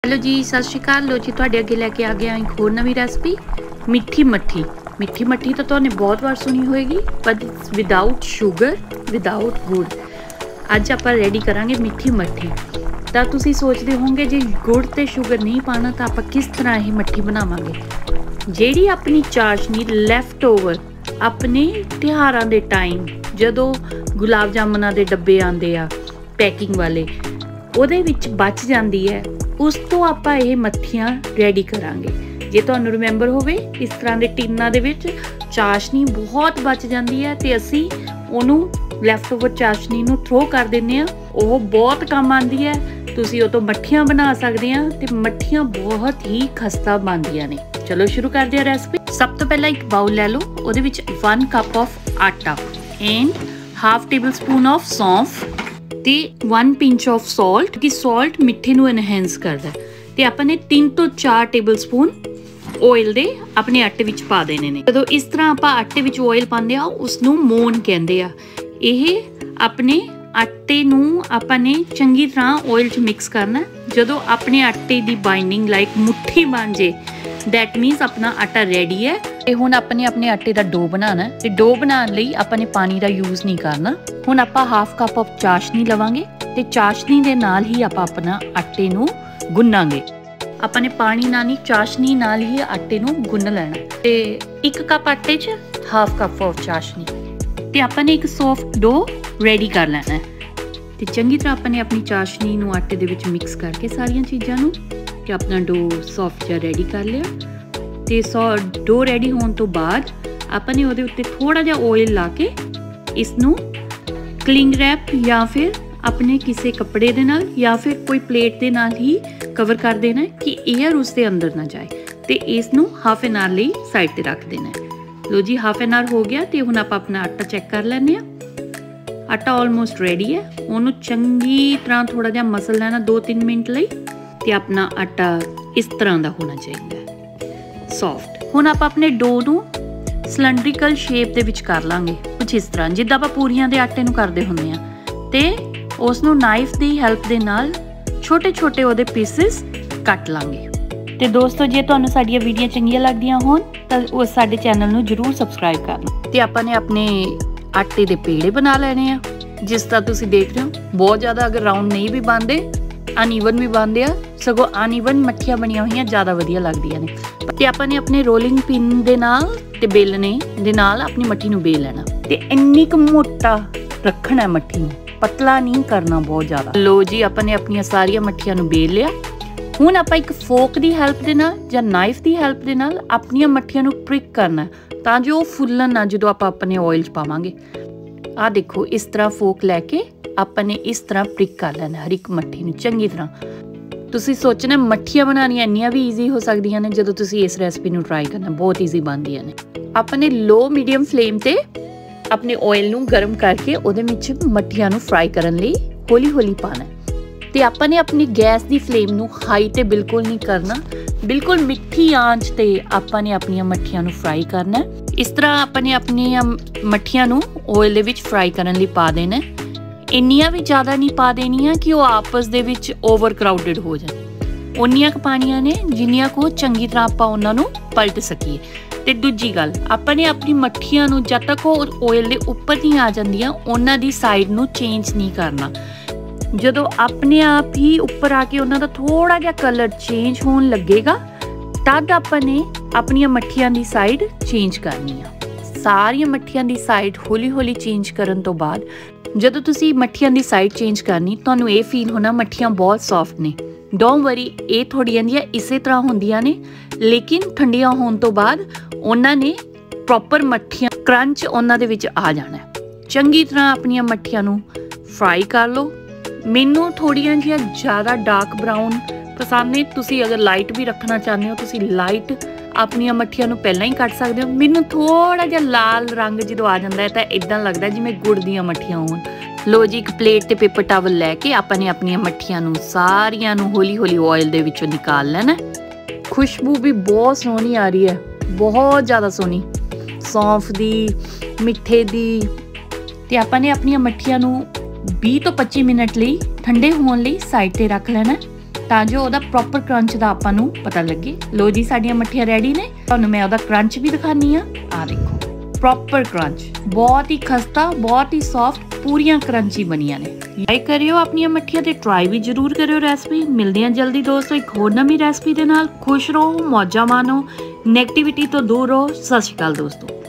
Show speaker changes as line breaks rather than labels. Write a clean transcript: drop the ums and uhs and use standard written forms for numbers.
Hello जी, सत श्री अकाल। लो जी, तुहाडे अगे लैके आ गया एक होर नवी रेसिपी मिठी मट्ठी। मिठी मट्ठी तो तुहाने बहुत बार सुनी होएगी, पर विदाउट शुगर, विदाउट गुड़। अज आपां रेडी करांगे मिठी मट्ठी। तो तुसीं सोचदे होंगे जे गुड़ ते शुगर नहीं पाना तो आपां किस तरह ये मट्ठी बनावांगे। जेड़ी अपनी चाशनी लैफ्ट ओवर अपने त्योहारां दे टाइम जदों गुलाब जामुना दे डब्बे आंदे आ पैकिंग वाले, ਉਹਦੇ ਵਿੱਚ बच जाती है, उस तो आपां ये मट्ठियां रेडी करांगे। जे तुहानूं रिमेंबर होवे, इस तरह के टिन्नां दे विच चाशनी बहुत बच जाती है तो असी उहनूं लैफ्ट ओवर चाशनी नूं थ्रो कर दिंदे आ। वो बहुत काम आती है, तुसीं उह तों मट्ठियां बना सकदे आ ते मट्ठियां बहुत ही खस्ता बनदियां ने। चलो शुरू करदे आ रेसिपी। सब तो पहला एक बाउल लै लो, उहदे विच 1 कप ऑफ आटा and half tablespoon of सौंफ ते 1 पिंच ऑफ सॉल्ट, कि सॉल्ट मिठे नूं एनहेंस करदा। ते आपां ने 3 ਤੋਂ 4 ਟੇਬਲ ਸਪੂਨ ऑयल दे अपने आटे विच पा देने ने। जदों इस तरह आपां आटे विच ऑयल पांदे आ, उसनूं मोन कहंदे आ। ਇਹ अपने आटे नूं आपां ने चंगी तरह ऑयल च मिक्स करना। जदों अपने आटे दी बाइंडिंग लाइक मुट्ठी बन जे, दैट मीनस अपना आटा रेडी है। ते हुण अपने अपने आटे दा डो बनाना है। ते डो बनाने लई आपां ने पानी दा यूज़ नहीं करना। हुण आपां हाफ कप ऑफ चाशनी लवांगे ते चाशनी दे नाल ही आपां अपना आटे नूं गुन्नांगे। आपां ने पानी नाल नहीं, चाशनी नाल ही आटे नूं गुन्न लेना। ते 1 कप आटे च हाफ कप ऑफ चाशनी ते आपां ने एक सॉफ्ट डो रेडी कर लेना है। ते चंगी तरह आपां ने अपनी चाशनी नूं आटे दे विच मिक्स करके सारियां चीज़ां नूं ते अपना डो सॉफ्ट जिहा रेडी कर लिया। ते डो रेडी होने तो बाद आपां ने उहदे उत्ते थोड़ा जिहा ऑयल ला के इसनूं क्लिंग रैप या फिर अपने किसी कपड़े दे नाल या फिर कोई प्लेट दे नाल ही कवर कर देना है कि एयर उसके अंदर ना जाए। तो इसनूं हाफ एन आवर लई साइड ते रख देना है। लो जी, हाफ एन आवर हो गया। तो हुण आपां अपना आटा चैक कर लैंदे आ। आटा ऑलमोस्ट रेडी है। उहनूं चंगी तरह थोड़ा जिहा मसल लेना 2-3 मिनट लई। ते अपना आटा इस तरह का होना चाहिए, सॉफ्ट। हुण आपां अपने डो नूं सिलेंड्रिकल शेप दे विच कर लांगे, कुछ इस तरह जिद्दां आपां पूरियां दे आटे नूं करदे हुंदे आ। ते उसनूं नाइफ दी हैल्प दे नाल छोटे छोटे ਉਹਦੇ ਪੀਸਿਸ ਕੱਟ ਲਾਂਗੇ। ਤੇ ਦੋਸਤੋ, ਜੇ ਤੁਹਾਨੂੰ ਸਾਡੀਆਂ ਵੀਡੀਓ ਚੰਗੀਆਂ ਲੱਗਦੀਆਂ ਹੋਣ ਤਾਂ ਉਹ ਸਾਡੇ ਚੈਨਲ ਨੂੰ ਜਰੂਰ ਸਬਸਕ੍ਰਾਈਬ ਕਰਨਾ। ਤੇ ਆਪਾਂ ਨੇ ਆਪਣੇ ਆਟੇ ਦੇ ਪੇੜੇ ਬਣਾ ਲੈਣੇ ਆ। ਜਿਸ ਤਰ੍ਹਾਂ ਤੁਸੀਂ ਦੇਖ ਰਹੇ ਹੋ, ਬਹੁਤ ਜ਼ਿਆਦਾ ਅਗਰ ਰਾਉਂਡ ਨਹੀਂ ਵੀ ਬਣਦੇ, ਅਨਈਵਨ ਵੀ ਬਣਦੇ ਆ। ਸਗੋਂ ਅਨਈਵਨ ਮੱਠੀਆਂ ਬਣੀਆਂ ਹੋਈਆਂ ਜ਼ਿਆਦਾ ਵਧੀਆ ਲੱਗਦੀਆਂ ਨੇ। ਤੇ ਆਪਾਂ ਨੇ ਆਪਣੇ ਰੋਲਿੰਗ ਪਿਨ ਦੇ ਨਾਲ ਤੇ ਬੇਲਣੇ ਦੇ ਨਾਲ ਆਪਣੀ ਮੱਠੀ ਨੂੰ ਬੇਲ ਲੈਣਾ। ਤੇ ਇੰਨੀ ਕੁ ਮੋਟਾ ਰੱਖਣਾ ਮੱਠੀ ਨੂੰ, पतला नहीं करना बहुत ज़्यादा। लो जी, अपने अपनी सारिया मट्ठियां नूं बेल लिया। हुण आपां एक फोक दी हेल्प दे नाल जां नाइफ दी हेल्प दे नाल अपनियां मट्ठियां नूं प्रिक करना तां जो वो फुल्लन ना जदों आपां अपने ऑयल च पावांगे। आ देखो, इस तरह फोक लैके आपां ने इस तरह प्रिक कर लेना हर एक मट्ठी नूं चंगी तरह। तुसीं सोचना मट्ठियां बनानियां इंनियां भी ईजी हो सकदियां ने। जदों तुसीं इस रेसिपी नूं ट्राई करना, बहुत ईजी बनदियां ने। आपां ने लो मीडियम फ्लेम ते अपने ऑयल नूं गर्म करके ਉਹਦੇ ਵਿੱਚ ਮੱਠੀਆਂ ਨੂੰ ਫਰਾਈ ਕਰਨ ਲਈ ਹੌਲੀ ਹੌਲੀ ਪਾਣਾ। ਤੇ ਆਪਾਂ ਨੇ ਆਪਣੀ ਗੈਸ ਦੀ ਫਲੇਮ ਨੂੰ ਹਾਈ ਤੇ ਬਿਲਕੁਲ ਨਹੀਂ ਕਰਨਾ, ਬਿਲਕੁਲ ਮਿੱਠੀ ਆਂਚ ਤੇ ਆਪਾਂ ਨੇ ਆਪਣੀਆਂ ਮੱਠੀਆਂ ਨੂੰ ਫਰਾਈ ਕਰਨਾ। ਇਸ ਤਰ੍ਹਾਂ ਆਪਾਂ ਨੇ ਆਪਣੀਆਂ ਮੱਠੀਆਂ ਨੂੰ ਆਇਲ ਦੇ ਵਿੱਚ ਫਰਾਈ ਕਰਨ ਲਈ ਪਾ ਦੇਣਾ। ਇੰਨੀਆਂ ਵੀ ਜ਼ਿਆਦਾ ਨਹੀਂ ਪਾ ਦੇਣੀਆਂ ਕਿ ਉਹ ਆਪਸ ਦੇ ਵਿੱਚ ਓਵਰ ਕਰਾਊਡਡ ਹੋ ਜਾਣ। ਉਨੀਆਂ ਕੁ ਪਾਣੀਆਂ ਨੇ ਜਿੰਨੀਆਂ ਕੋ ਚੰਗੀ ਤਰ੍ਹਾਂ ਆਪਾਂ ਉਹਨਾਂ ਨੂੰ ਪਲਟ ਸਕੀਏ। ਤੇ ਦੂਜੀ ਗੱਲ, ਆਪਾਂ ਨੇ ਆਪਣੀ ਮੱਠੀਆਂ ਨੂੰ ਜਦ ਤੱਕ ਉਹ ਆਇਲ ਦੇ ਉੱਪਰ ਨਹੀਂ ਆ ਜਾਂਦੀਆਂ, ਉਹਨਾਂ ਦੀ ਸਾਈਡ ਨੂੰ ਚੇਂਜ ਨਹੀਂ ਕਰਨਾ। ਜਦੋਂ ਆਪਣੇ ਆਪ ਹੀ ਉੱਪਰ ਆ ਕੇ ਉਹਨਾਂ ਦਾ ਥੋੜਾ ਜਿਹਾ ਕਲਰ ਚੇਂਜ ਹੋਣ ਲੱਗੇਗਾ, ਤਦ ਆਪਾਂ ਨੇ ਆਪਣੀਆਂ ਮੱਠੀਆਂ ਦੀ ਸਾਈਡ ਚੇਂਜ ਕਰਨੀ ਆ। ਸਾਰੀਆਂ ਮੱਠੀਆਂ ਦੀ ਸਾਈਡ ਹੌਲੀ ਹੌਲੀ ਚੇਂਜ ਕਰਨ ਤੋਂ ਬਾਅਦ ਜਦੋਂ ਤੁਸੀਂ ਮੱਠੀਆਂ ਦੀ ਸਾਈਡ ਚੇਂਜ ਕਰਨੀ, ਤੁਹਾਨੂੰ ਇਹ ਫੀਲ ਹੋਣਾ ਮੱਠੀਆਂ ਬਹੁਤ ਸੌਫਟ ਨੇ। ਡੋਂਟ ਵਰੀ, ਇਹ ਥੋੜ੍ਹੀਆਂ ਜਿਹੀਆਂ ਇਸੇ ਤਰ੍ਹਾਂ ਹੁੰਦੀਆਂ ਨੇ, ਲੇਕਿਨ ਠੰਡੀਆਂ ਹੋਣ ਤੋਂ ਬਾਅਦ ਉਹਨਾਂ ਨੇ ਪ੍ਰੋਪਰ ਮੱਠੀਆਂ ਕਰੰਚ ਉਹਨਾਂ ਦੇ ਵਿੱਚ ਆ ਜਾਣਾ। ਚੰਗੀ ਤਰ੍ਹਾਂ ਆਪਣੀਆਂ ਮੱਠੀਆਂ ਨੂੰ ਫਰਾਈ ਕਰ ਲਓ। ਮੈਨੂੰ ਥੋੜ੍ਹੀਆਂ ਜਿਹੀਆਂ ਜ਼ਿਆਦਾ ਡਾਰਕ ਬਰਾਊਨ ਪਸੰਦ ਨੇ। ਤੁਸੀਂ ਅਗਰ ਲਾਈਟ ਵੀ ਰੱਖਣਾ ਚਾਹੁੰਦੇ ਹੋ, ਤੁਸੀਂ ਲਾਈਟ ਆਪਣੀਆਂ ਮੱਠੀਆਂ ਨੂੰ ਪਹਿਲਾਂ ਹੀ ਕੱਟ ਸਕਦੇ ਹੋ। ਮੈਨੂੰ ਥੋੜ੍ਹਾ ਜਿਹਾ ਲਾਲ ਰੰਗ ਜਦੋਂ ਆ ਜਾਂਦਾ ਹੈ ਤਾਂ ਇੱਦਾਂ ਲੱਗਦਾ ਜਿਵੇਂ ਗੁੜ ਦੀਆਂ ਮੱਠੀਆਂ ਹੋਣ। ਲੋ ਜੀ, ਇੱਕ ਪਲੇਟ ਤੇ ਪੇਪਰ ਟਾਵਲ ਲੈ ਕੇ ਆਪਾਂ ਨੇ ਆਪਣੀਆਂ ਮੱਠੀਆਂ ਨੂੰ ਸਾਰੀਆਂ ਨੂੰ ਹੌਲੀ ਹੌਲੀ ਆਇਲ ਦੇ ਵਿੱਚੋਂ ਨਿਕਾਲ ਲੈਣਾ। ਖੁਸ਼ਬੂ ਵੀ ਬਹੁਤ ਸੋਹਣੀ ਆ ਰਹੀ ਹੈ, ਬਹੁਤ ਜ਼ਿਆਦਾ ਸੋਹਣੀ, ਸੌਂਫ ਦੀ, ਮਿੱਠੇ ਦੀ। ਤੇ ਆਪਾਂ ਨੇ ਆਪਣੀਆਂ ਮੱਠੀਆਂ ਨੂੰ 20 ਤੋਂ 25 ਮਿੰਟ ਲਈ ਠੰਡੇ ਹੋਣ ਲਈ ਸਾਈਡ ਤੇ ਰੱਖ ਲੈਣਾ। ਤਾਂ ਜੋ ਉਹਦਾ ਪ੍ਰੋਪਰ ਕਰੰਚ ਦਾ ਆਪਾਂ ਨੂੰ ਪਤਾ ਲੱਗੇ। ਲੋ ਜੀ ਸਾਡੀਆਂ ਮੱਠੀਆਂ ਰੈਡੀ ਨੇ। ਤੁਹਾਨੂੰ ਮੈਂ ਉਹਦਾ ਕਰੰਚ ਵੀ ਦਿਖਾਨੀ ਆ। ਦੇਖੋ ਪ੍ਰੋਪਰ ਕਰੰਚ, ਬਹੁਤ ਹੀ ਖਸਤਾ, ਬਹੁਤ ਹੀ ਸੌਫਟ, ਪੂਰੀਆਂ ਕਰੰਚੀ ਬਣੀਆਂ ਨੇ। ਲਾਈਕ ਕਰਿਓ ਆਪਣੀਆਂ ਮੱਠੀਆਂ ਤੇ ਟਰਾਈ ਵੀ ਜ਼ਰੂਰ ਕਰਿਓ ਰੈਸਪੀ। ਮਿਲਦੇ ਹਾਂ ਜਲਦੀ ਦੋਸਤੋ ਇੱਕ ਹੋਰ ਨਵੀਂ ਰੈਸਪੀ ਦੇ ਨਾਲ। ਖੁਸ਼ ਰਹੋ, ਮੌਜਾਂ ਮਾਣੋ, ਨੈਗੇਟਿਵਿਟੀ ਤੋਂ ਦੂਰ ਰਹੋ। ਸਤਿ ਸ਼੍ਰੀ ਅਕਾਲ ਦੋਸਤੋ।